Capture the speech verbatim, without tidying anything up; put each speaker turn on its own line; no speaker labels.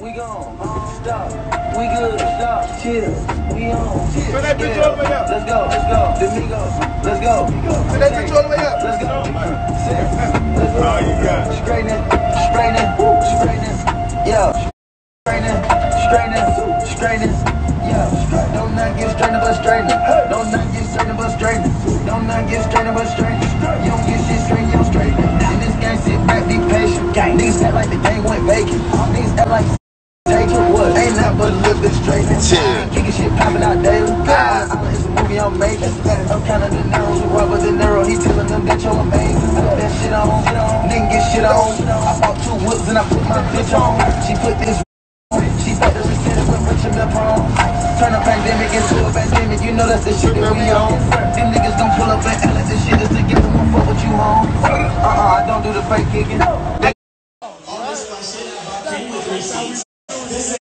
We gone. Stop. We good. Stop. Chill. We on. Chill.
Turn that bitch all the way up.
Let's go. Let's go. Domingo. Let's go.
Turn that bitch all the way up.
Let's go. Sit. Let's go.
Oh, you got it.
Straighten it. Straighten it. Straighten it. Yeah. Straighten it. Straighten it. Straighten it. Yeah. Don't not get straightened but straighten it. Don't not get straightened but straighten it. Don't not get straightened but straighten it. You don't get shit straight, you don't straighten it. In this game, sit back, be patient. Niggas act like the game went vacant. Niggas act like take it what? Ain't nothing but a little bit straight. Kicking shit popping out daily. God, it's a movie I'm making. I'm kinda De Niro's with Robert De Niro. He telling them that you're amazing. I put that shit on. Nigga get shit on. I bought two whips and I put my bitch on. She put this. She factory said it with Rich and the prom. Turn a pandemic into a pandemic. You know that's the shit that we on. Them niggas gon' pull up and L. This shit is together. Won't fuck with you home. Uh-uh, I don't do the fake kicking.